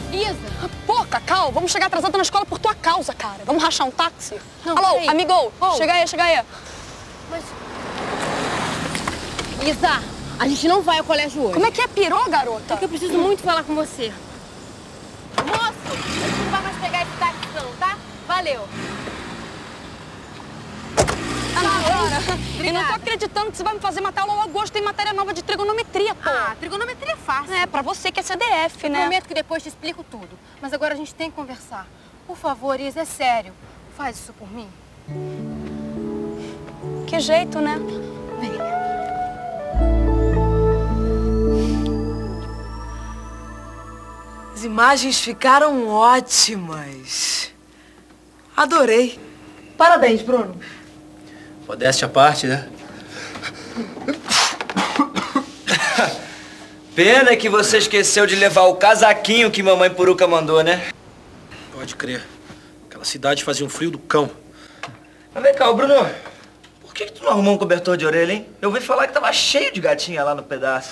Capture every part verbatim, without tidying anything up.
Isa! Pô, Cacau, vamos chegar atrasada na escola por tua causa, cara. Vamos rachar um táxi? Não, Alô, peraí. amigo, Oh. chega aí, chega aí. Mas... Isa, a gente não vai ao colégio hoje. Como é que é, pirou, garota? É que eu preciso muito falar com você. Moço, a gente não vai mais pegar esse táxi não, tá? Valeu. Agora. E não tô acreditando que você vai me fazer matar aula agosto. Tem matéria nova de trigonometria, pô. Ah, trigonometria é fácil. É, pra você que é C D F, Eu né? prometo que depois te explico tudo. Mas agora a gente tem que conversar. Por favor, Isa, é sério. Faz isso por mim. Que jeito, né? Vem. As imagens ficaram ótimas. Adorei. Parabéns, Bruno. Modéstia à parte, né? Pena que você esqueceu de levar o casaquinho que mamãe Puruca mandou, né? Pode crer. Aquela cidade fazia um frio do cão. Mas vem cá, ô Bruno. Por que, que tu não arrumou um cobertor de orelha, hein? Eu ouvi falar que tava cheio de gatinha lá no pedaço.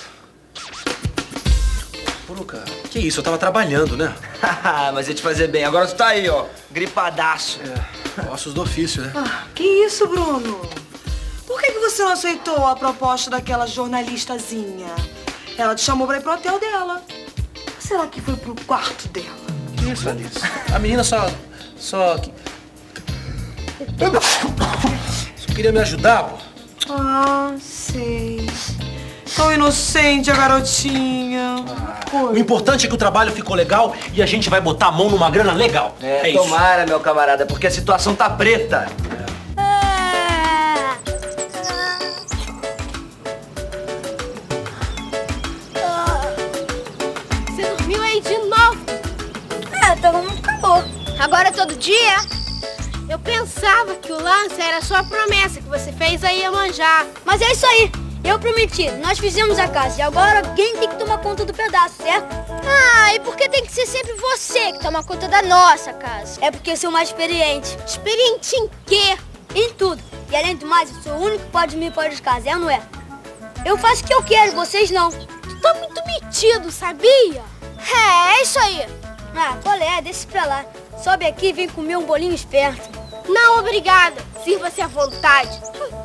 Puruca, que isso? Eu tava trabalhando, né? Mas ia te fazer bem. Agora tu tá aí, ó, gripadaço. É, ossos do ofício, né? Ah, que isso, Bruno? Por que, que você não aceitou a proposta daquela jornalistazinha? Ela te chamou pra ir pro hotel dela. Ou será que foi pro quarto dela? Que isso, Alice? A menina só... só... que- Só queria me ajudar, pô. Ah, sei. Tão inocente a garotinha. O importante é que o trabalho ficou legal e a gente vai botar a mão numa grana legal. É, É isso. tomara, meu camarada, porque a situação tá preta. Você dormiu aí de novo? É, tava muito calor. Agora todo dia? Eu pensava que o lance era só a promessa que você fez aí a manjar. Mas é isso aí. Eu prometi, nós fizemos a casa e agora alguém tem que tomar conta do pedaço, certo? Ah, e por que tem que ser sempre você que toma conta da nossa casa? É porque eu sou mais experiente. Experiente em quê? Em tudo. E além do mais, eu sou o único que pode me pôr de casa, é ou não é? Eu faço o que eu quero, vocês não. Tu tá muito metido, sabia? É, é isso aí. Ah, qual é? Deixa pra lá. Sobe aqui e vem comer um bolinho esperto. Não, obrigada. Sirva-se à vontade.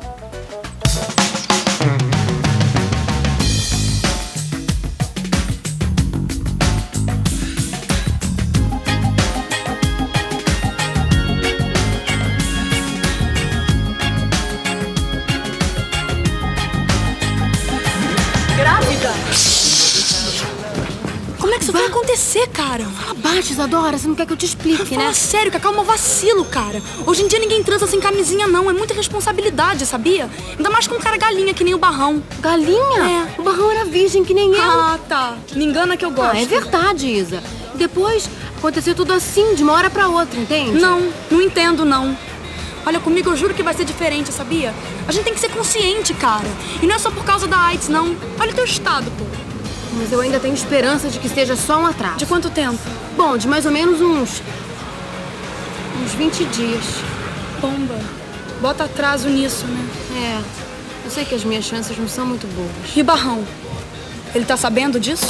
Como é que isso vai acontecer, cara? Abaixa, Isadora. Você não quer que eu te explique, Fala né? sério, Cacau é um vacilo, cara. Hoje em dia ninguém transa sem camisinha, não. É muita responsabilidade, sabia? Ainda mais com um cara galinha, que nem o Barrão. Galinha? É. O Barrão era virgem, que nem eu. Ah, tá. Me engana que eu gosto. Ah, é verdade, Isa. Depois, aconteceu tudo assim, de uma hora pra outra, entende? Não, não entendo, não. Olha, comigo eu juro que vai ser diferente, sabia? A gente tem que ser consciente, cara. E não é só por causa da AIDS, não. Olha o teu estado, pô. Mas eu ainda tenho esperança de que seja só um atraso. De quanto tempo? Bom, de mais ou menos uns... uns vinte dias. Bomba. Bota atraso nisso, né? É, eu sei que as minhas chances não são muito boas. E o Barrão? Ele tá sabendo disso?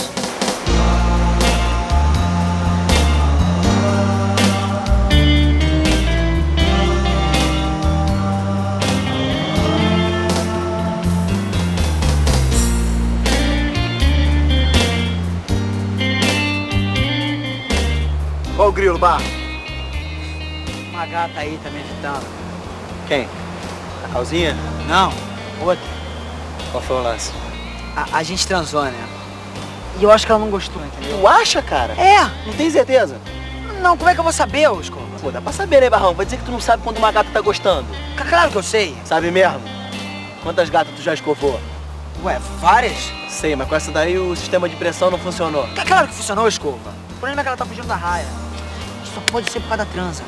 Qual o grilo, Barro? Uma gata aí tá me agitando. Quem? A Calzinha? Não, outra. Qual foi o lance? A, a gente transou, né? E eu acho que ela não gostou, entendeu? Tu acha, cara? É! Não tem certeza? Não, como é que eu vou saber, ô Escova? Pô, dá pra saber, né, Barrão? Vai dizer que tu não sabe quando uma gata tá gostando. Claro que eu sei. Sabe mesmo? Quantas gatas tu já escovou? Ué, várias? Sei, mas com essa daí o sistema de pressão não funcionou. Claro que funcionou, Escova. O problema é que ela tá fugindo da raia. Isso só pode ser por causa da transa.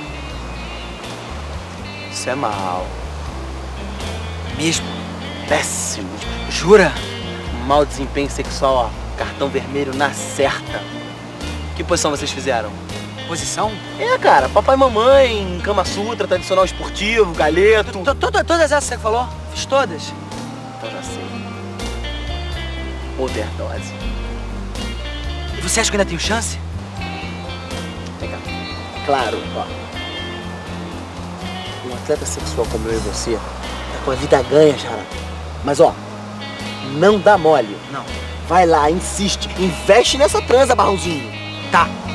Isso é mal. Mesmo? Péssimo. Jura? Mau desempenho sexual, ó. Cartão vermelho na certa. Que posição vocês fizeram? Posição? É, cara, papai e mamãe, Kama Sutra, tradicional esportivo, galeto. To- to- Todas essas que você falou? Fiz todas? Então já sei. Overdose. E você acha que ainda tenho chance? claro, ó. Um atleta sexual como eu e você tá com a vida ganha, Xará. Mas ó, não dá mole. Não. Vai lá, insiste, investe nessa transa, Barrãozinho. Tá.